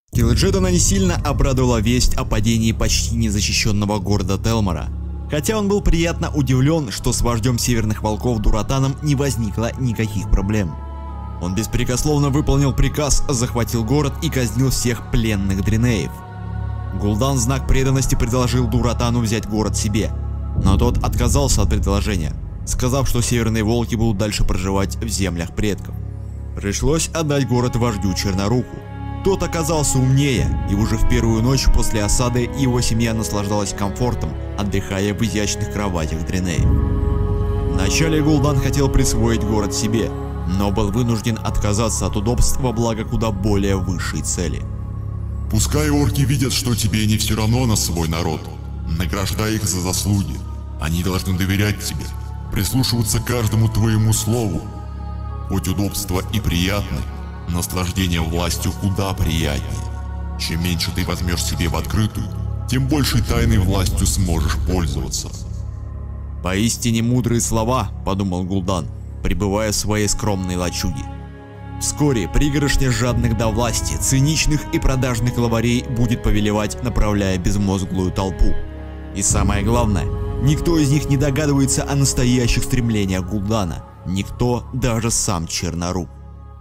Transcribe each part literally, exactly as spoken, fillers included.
Киллджедана не сильно обрадовала весть о падении почти незащищенного города Телмора. Хотя он был приятно удивлен, что с вождем Северных Волков Дуратаном не возникло никаких проблем. Он беспрекословно выполнил приказ, захватил город и казнил всех пленных дринеев. Гул'дан в знак преданности предложил Дуратану взять город себе, но тот отказался от предложения, сказав, что Северные Волки будут дальше проживать в землях предков. Пришлось отдать город вождю Черноруку. Тот оказался умнее, и уже в первую ночь после осады его семья наслаждалась комфортом, отдыхая в изящных кроватях дринеев. Вначале Гул'дан хотел присвоить город себе, но был вынужден отказаться от удобств во благо куда более высшей цели. Пускай орки видят, что тебе не все равно на свой народ. Награждай их за заслуги. Они должны доверять тебе, прислушиваться к каждому твоему слову. Хоть удобства и приятны, наслаждение властью куда приятнее. Чем меньше ты возьмешь себе в открытую, тем большей тайной властью сможешь пользоваться. Поистине мудрые слова, подумал Гул'дан, пребывая в своей скромной лачуге. Вскоре пригоршня жадных до власти, циничных и продажных главарей будет повелевать, направляя безмозглую толпу. И самое главное, никто из них не догадывается о настоящих стремлениях Гул'дана. Никто, даже сам Чернорук.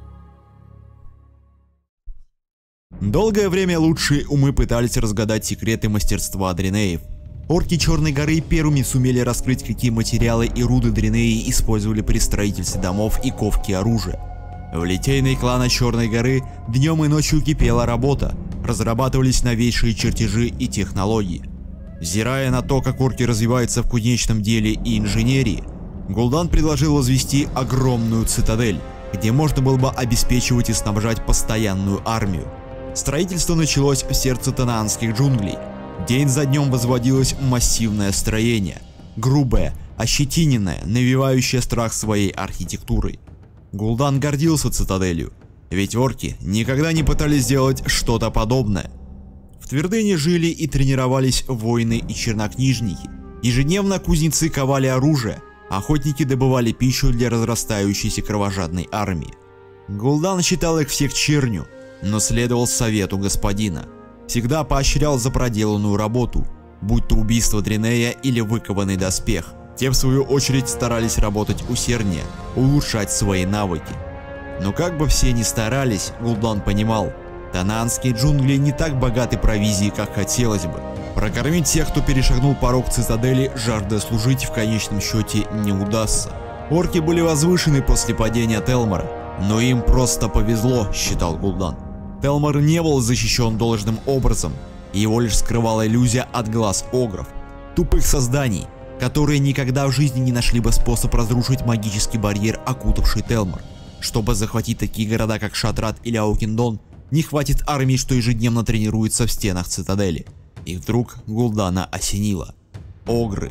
Долгое время лучшие умы пытались разгадать секреты мастерства дринеев. Орки Черной горы первыми сумели раскрыть, какие материалы и руды дринеи использовали при строительстве домов и ковке оружия. В литейной клана Черной горы днем и ночью кипела работа, разрабатывались новейшие чертежи и технологии. Взирая на то, как орки развиваются в кузнечном деле и инженерии, Гул'дан предложил возвести огромную цитадель, где можно было бы обеспечивать и снабжать постоянную армию. Строительство началось в сердце танаанских джунглей. День за днем возводилось массивное строение, грубое, ощетиненное, навевающее страх своей архитектурой. Гул'дан гордился цитаделью, ведь орки никогда не пытались сделать что-то подобное. В твердыне жили и тренировались воины и чернокнижники. Ежедневно кузнецы ковали оружие, охотники добывали пищу для разрастающейся кровожадной армии. Гул'дан считал их всех чернью, но следовал совету господина. Всегда поощрял за проделанную работу, будь то убийство дринея или выкованный доспех. Те в свою очередь старались работать усерднее, улучшать свои навыки. Но как бы все ни старались, Гул'дан понимал, танаанские джунгли не так богаты провизией, как хотелось бы. Прокормить тех, кто перешагнул порог цитадели, жаждая служить, в конечном счете не удастся. Орки были возвышены после падения Телмора, но им просто повезло, считал Гул'дан. Телмор не был защищен должным образом, и его лишь скрывала иллюзия от глаз огров, тупых созданий, которые никогда в жизни не нашли бы способ разрушить магический барьер, окутавший Телмор. Чтобы захватить такие города, как Шатрат или Аукиндон, не хватит армии, что ежедневно тренируется в стенах цитадели. И вдруг Гул'дана осенило. Огры.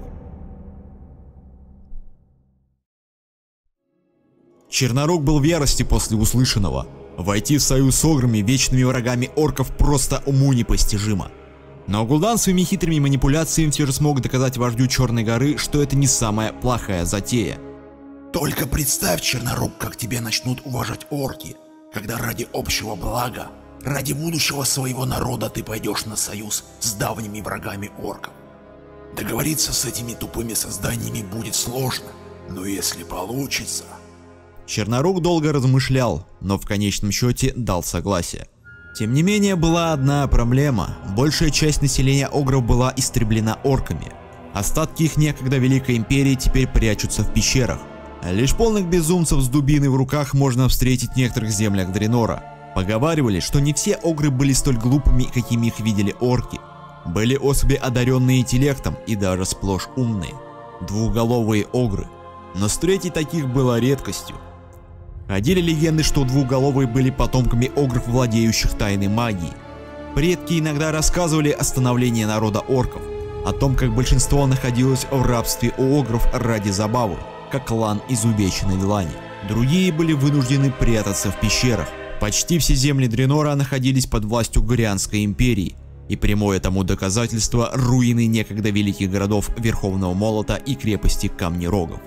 Чернорук был в ярости после услышанного. Войти в союз с ограми, вечными врагами орков, просто уму непостижимо. Но Гул'дан своими хитрыми манипуляциями все же смог доказать вождю Черной горы, что это не самая плохая затея. Только представь, Чернорук, как тебя начнут уважать орки, когда ради общего блага, ради будущего своего народа ты пойдешь на союз с давними врагами орков. Договориться с этими тупыми созданиями будет сложно, но если получится... Чернорук долго размышлял, но в конечном счете дал согласие. Тем не менее, была одна проблема. Большая часть населения огров была истреблена орками. Остатки их некогда Великой Империи теперь прячутся в пещерах. Лишь полных безумцев с дубиной в руках можно встретить в некоторых землях Дренора. Поговаривали, что не все огры были столь глупыми, какими их видели орки. Были особи, одаренные интеллектом и даже сплошь умные. Двухголовые огры. Но встретить таких было редкостью. Ходили легенды, что двухголовые были потомками огров, владеющих тайной магией. Предки иногда рассказывали о становлении народа орков, о том, как большинство находилось в рабстве у огров ради забавы, как клан изувеченной длани. Другие были вынуждены прятаться в пещерах. Почти все земли Дренора находились под властью Горианской империи, и прямое тому доказательство — руины некогда великих городов Верховного Молота и крепости Камнерогов.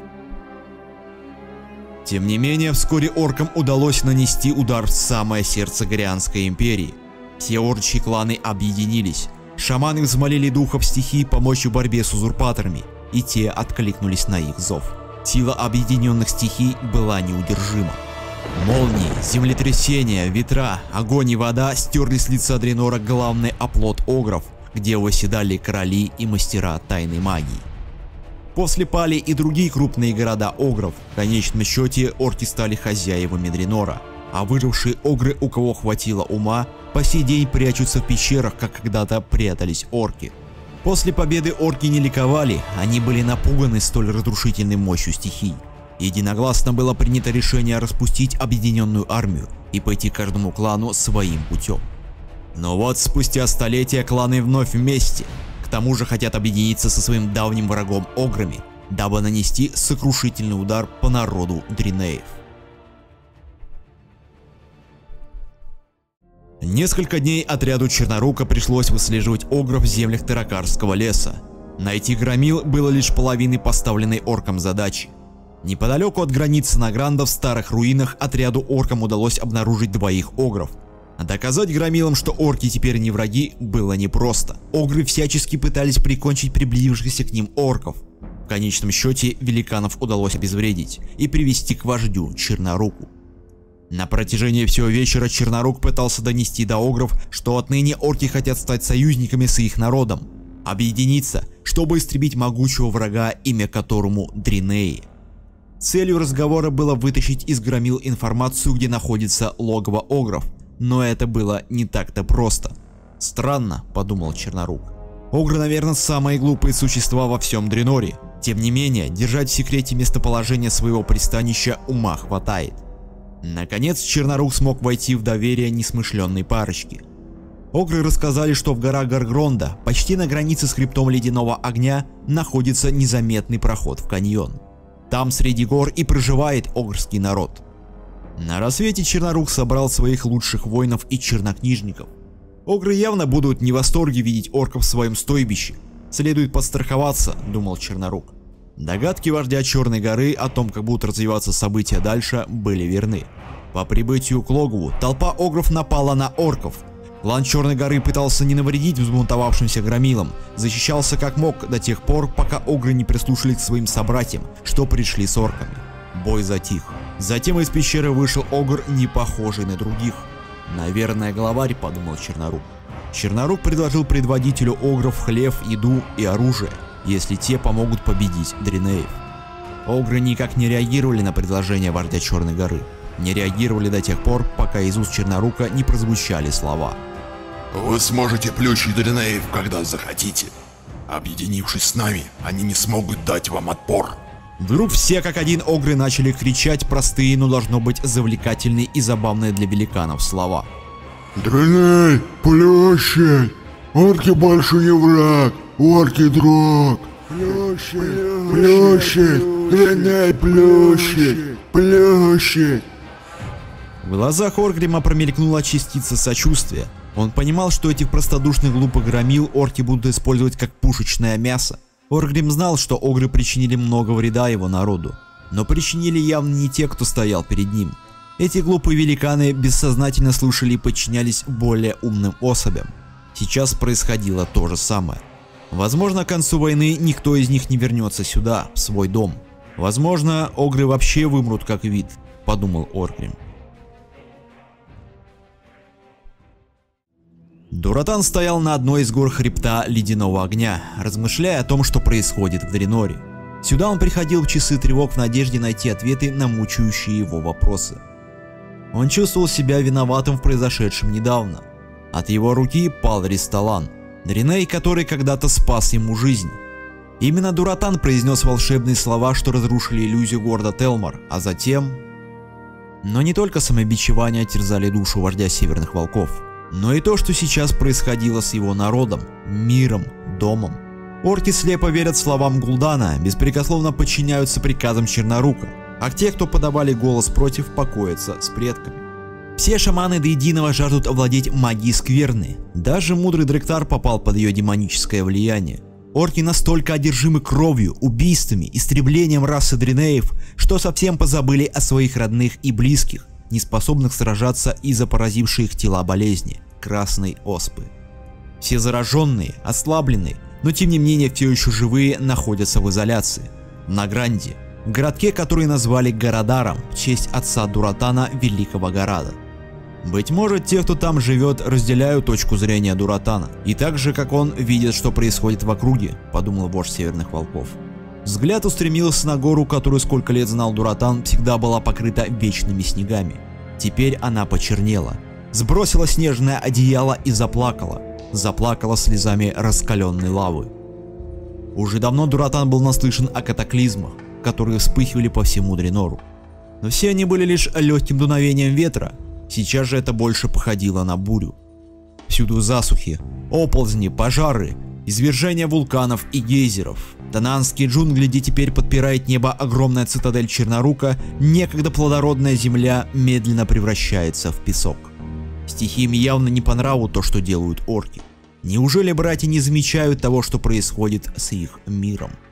Тем не менее, вскоре оркам удалось нанести удар в самое сердце Горианской империи. Все орчьи кланы объединились. Шаманы взмолили духов стихий помочь в борьбе с узурпаторами, и те откликнулись на их зов. Сила объединенных стихий была неудержима. Молнии, землетрясения, ветра, огонь и вода стерли с лица Дренора главный оплот огров, где восседали короли и мастера тайной магии. После пали и другие крупные города огров. В конечном счете орки стали хозяевами Дренора, а выжившие огры, у кого хватило ума, по сей день прячутся в пещерах, как когда-то прятались орки. После победы орки не ликовали, они были напуганы столь разрушительной мощью стихий. Единогласно было принято решение распустить объединенную армию и пойти каждому клану своим путем. Но вот спустя столетия кланы вновь вместе, к тому же хотят объединиться со своим давним врагом ограми, дабы нанести сокрушительный удар по народу Дринеев. Несколько дней отряду Чернорука пришлось выслеживать огров в землях Таракарского леса. Найти громил было лишь половиной поставленной оркам задачи. Неподалеку от границы Награнда в старых руинах отряду оркам удалось обнаружить двоих огров. Доказать громилам, что орки теперь не враги, было непросто. Огры всячески пытались прикончить приблизившихся к ним орков. В конечном счете великанов удалось обезвредить и привести к вождю Черноруку. На протяжении всего вечера Чернорук пытался донести до огров, что отныне орки хотят стать союзниками с их народом, объединиться, чтобы истребить могучего врага, имя которому Дринеи. Целью разговора было вытащить из громил информацию, где находится логово огров, но это было не так-то просто. Странно, подумал Чернорук. Огры, наверное, самые глупые существа во всем Дреноре. Тем не менее, держать в секрете местоположение своего пристанища ума хватает. Наконец Чернорук смог войти в доверие несмышленной парочки. Огры рассказали, что в горах Гаргронда, почти на границе с хребтом Ледяного Огня, находится незаметный проход в каньон. Там среди гор и проживает огрский народ. На рассвете Чернорук собрал своих лучших воинов и чернокнижников. Огры явно будут не в восторге видеть орков в своем стойбище. Следует подстраховаться, думал Чернорук. Догадки вождя Черной горы о том, как будут развиваться события дальше, были верны. По прибытию к логову толпа огров напала на орков. Клан Черной горы пытался не навредить взбунтовавшимся громилам, защищался как мог до тех пор, пока огры не прислушались к своим собратьям, что пришли с орками. Бой затих. Затем из пещеры вышел огр, не похожий на других. Наверное, главарь, подумал Чернорук. Чернорук предложил предводителю огров хлеб, еду и оружие, если те помогут победить Дринеев. Огры никак не реагировали на предложение вождя Черной горы. Не реагировали до тех пор, пока из уст Чернорука не прозвучали слова. Вы сможете плющить Дринеев, когда захотите. Объединившись с нами, они не смогут дать вам отпор. Вдруг все как один огры начали кричать простые, но должно быть завлекательные и забавные для великанов слова. Дриней, плющить! Орки больше не враг, орки друг! Плющить, плющить, Дриней, плющить, плющить! В глазах Оргрима промелькнула частица сочувствия. Он понимал, что этих простодушных глупых громил орки будут использовать как пушечное мясо. Оргрим знал, что огры причинили много вреда его народу, но причинили явно не те, кто стоял перед ним. Эти глупые великаны бессознательно слушали и подчинялись более умным особям. Сейчас происходило то же самое. Возможно, к концу войны никто из них не вернется сюда, в свой дом. Возможно, огры вообще вымрут как вид, подумал Оргрим. Дуратан стоял на одной из гор хребта Ледяного Огня, размышляя о том, что происходит в Дреноре. Сюда он приходил в часы тревог в надежде найти ответы на мучающие его вопросы. Он чувствовал себя виноватым в произошедшем недавно. От его руки пал Ристалан, Дриней, который когда-то спас ему жизнь. Именно Дуратан произнес волшебные слова, что разрушили иллюзию города Телмар, а затем... Но не только самобичевания терзали душу вождя Северных Волков, но и то, что сейчас происходило с его народом, миром, домом. Орки слепо верят словам Гул'дана, беспрекословно подчиняются приказам Чернорука, а те, кто подавали голос против, покоятся с предками. Все шаманы до единого жаждут овладеть магией скверны. Даже мудрый Дректар попал под ее демоническое влияние. Орки настолько одержимы кровью, убийствами, истреблением расы Дринеев, что совсем позабыли о своих родных и близких, не способных сражаться из-за поразившей их тела болезни. красной оспы. Все зараженные, ослабленные, но тем не менее все еще живые, находятся в изоляции. На Гранде, в городке, который назвали Горадаром в честь отца Дуратана, Великого Горада. Быть может, те, кто там живет, разделяют точку зрения Дуратана, и так же, как он, видят, что происходит в округе, подумал вождь Северных Волков. Взгляд устремился на гору, которую сколько лет знал Дуратан, всегда была покрыта вечными снегами. Теперь она почернела, сбросила снежное одеяло и заплакала. Заплакала слезами раскаленной лавы. Уже давно Дуратан был наслышан о катаклизмах, которые вспыхивали по всему Дренору. Но все они были лишь легким дуновением ветра, сейчас же это больше походило на бурю. Всюду засухи, оползни, пожары, извержения вулканов и гейзеров. Тананские джунгли, где теперь подпирает небо огромная цитадель Чернорука, некогда плодородная земля медленно превращается в песок. Стихиям явно не по нраву то, что делают орки. Неужели братья не замечают того, что происходит с их миром?